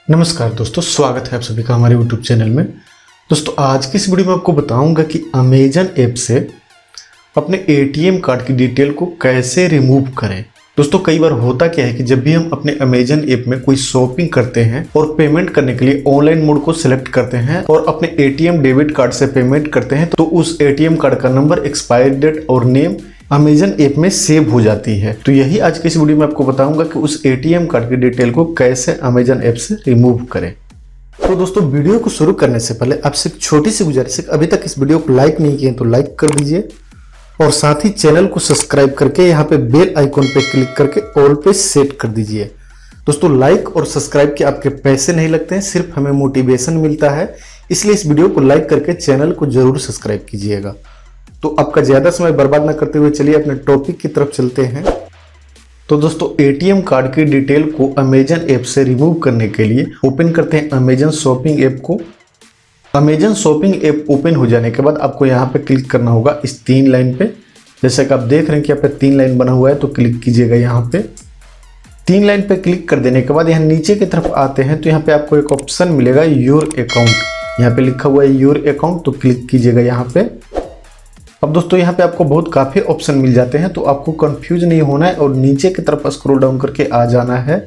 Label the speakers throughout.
Speaker 1: नमस्कार दोस्तों, स्वागत है आप सभी का हमारे YouTube चैनल में। दोस्तों आज की इस वीडियो में आपको बताऊंगा कि अमेजन ऐप से अपने ATM कार्ड की डिटेल को कैसे रिमूव करें। दोस्तों कई बार होता क्या है कि जब भी हम अपने अमेजन ऐप में कोई शॉपिंग करते हैं और पेमेंट करने के लिए ऑनलाइन मोड को सिलेक्ट करते हैं और अपने ATM डेबिट कार्ड से पेमेंट करते हैं तो उस ATM कार्ड का नंबर, एक्सपायरी डेट और नेम अमेजन ऐप में सेव हो जाती है। तो यही आज की इस वीडियो में आपको बताऊंगा कि उस ATM कार्ड की डिटेल को कैसे अमेजन ऐप से रिमूव करें। तो दोस्तों वीडियो को शुरू करने से पहले आपसे एक छोटी सी गुजारिश है, अभी तक इस वीडियो को लाइक नहीं किए तो लाइक कर दीजिए और साथ ही चैनल को सब्सक्राइब करके यहाँ पे बेल आइकॉन पे क्लिक करके ऑल पे सेट कर दीजिए। दोस्तों लाइक और सब्सक्राइब के आपके पैसे नहीं लगते हैं, सिर्फ हमें मोटिवेशन मिलता है, इसलिए इस वीडियो को लाइक करके चैनल को जरूर सब्सक्राइब कीजिएगा। तो आपका ज्यादा समय बर्बाद ना करते हुए चलिए अपने टॉपिक की तरफ चलते हैं। तो दोस्तों ATM कार्ड की डिटेल को अमेजन ऐप से रिमूव करने के लिए ओपन करते हैं अमेजन शॉपिंग ऐप को। अमेजन शॉपिंग ऐप ओपन हो जाने के बाद आपको यहाँ पे क्लिक करना होगा इस 3 लाइन पे। जैसे कि आप देख रहे हैं कि यहाँ पे 3 लाइन बना हुआ है, तो क्लिक कीजिएगा यहाँ पे। 3 लाइन पे क्लिक कर देने के बाद यहाँ नीचे की तरफ आते हैं तो यहाँ पे आपको एक ऑप्शन मिलेगा योर अकाउंट। यहाँ पे लिखा हुआ है योर अकाउंट, तो क्लिक कीजिएगा यहाँ पे। अब दोस्तों यहाँ पे आपको बहुत काफ़ी ऑप्शन मिल जाते हैं, तो आपको कंफ्यूज नहीं होना है और नीचे की तरफ स्क्रॉल डाउन करके आ जाना है।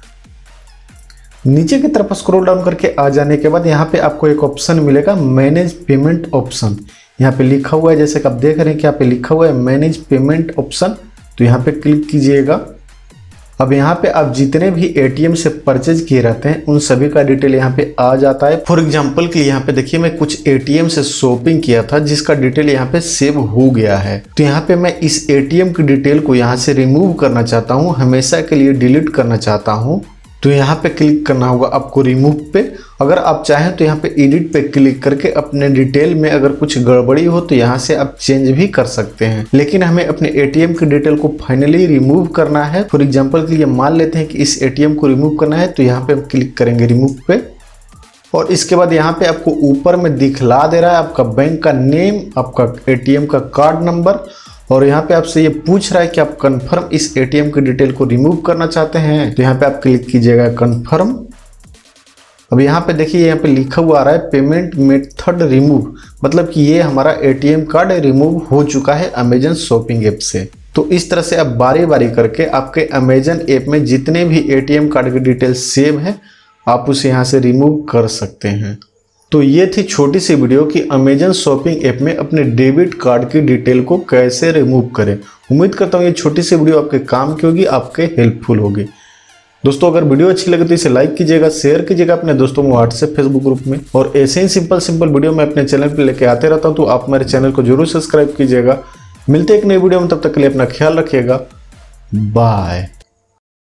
Speaker 1: नीचे की तरफ स्क्रॉल डाउन करके आ जाने के बाद यहाँ पे आपको एक ऑप्शन मिलेगा मैनेज पेमेंट ऑप्शन। यहाँ पे लिखा हुआ है, जैसे कि आप देख रहे हैं कि यहाँ पे लिखा हुआ है मैनेज पेमेंट ऑप्शन, तो यहाँ पे क्लिक कीजिएगा। अब यहाँ पे आप जितने भी ATM से परचेज किए रहते हैं उन सभी का डिटेल यहाँ पे आ जाता है। फॉर एग्जांपल के लिए यहाँ पे देखिए मैं कुछ ATM से शॉपिंग किया था जिसका डिटेल यहाँ पे सेव हो गया है, तो यहाँ पे मैं इस ATM की डिटेल को यहाँ से रिमूव करना चाहता हूँ, हमेशा के लिए डिलीट करना चाहता हूँ। तो यहाँ पे क्लिक करना होगा आपको रिमूव पे। अगर आप चाहें तो यहाँ पे एडिट पे क्लिक करके अपने डिटेल में अगर कुछ गड़बड़ी हो तो यहाँ से आप चेंज भी कर सकते हैं, लेकिन हमें अपने ATM की डिटेल को फाइनली रिमूव करना है। फॉर एग्जांपल के लिए मान लेते हैं कि इस ATM को रिमूव करना है, तो यहाँ पे हम क्लिक करेंगे रिमूव पे और इसके बाद यहाँ पे आपको ऊपर में दिखला दे रहा है आपका बैंक का नेम, आपका ATM का कार्ड नंबर और यहाँ पे आपसे ये पूछ रहा है कि आप कंफर्म इस ATM की डिटेल को रिमूव करना चाहते हैं, तो यहाँ पे आप क्लिक कीजिएगा कंफर्म। अब यहाँ पे देखिए यहाँ पे लिखा हुआ आ रहा है पेमेंट मेथड रिमूव, मतलब कि ये हमारा ATM कार्ड रिमूव हो चुका है अमेजन शॉपिंग ऐप से। तो इस तरह से आप बारी बारी करके आपके अमेजन ऐप में जितने भी ATM कार्ड की डिटेल सेव है आप उसे यहाँ से रिमूव कर सकते हैं। तो ये थी छोटी सी वीडियो कि अमेजन शॉपिंग ऐप में अपने डेबिट कार्ड की डिटेल को कैसे रिमूव करें। उम्मीद करता हूँ ये छोटी सी वीडियो आपके काम की होगी, आपके हेल्पफुल होगी। दोस्तों अगर वीडियो अच्छी लगे तो इसे लाइक कीजिएगा, शेयर कीजिएगा अपने दोस्तों में व्हाट्सएप, फेसबुक ग्रुप में, और ऐसे ही सिंपल वीडियो मैं अपने चैनल पर लेके आते रहता हूँ, तो आप मेरे चैनल को जरूर सब्सक्राइब कीजिएगा। मिलते एक नई वीडियो में, तब तक के लिए अपना ख्याल रखिएगा। बाय।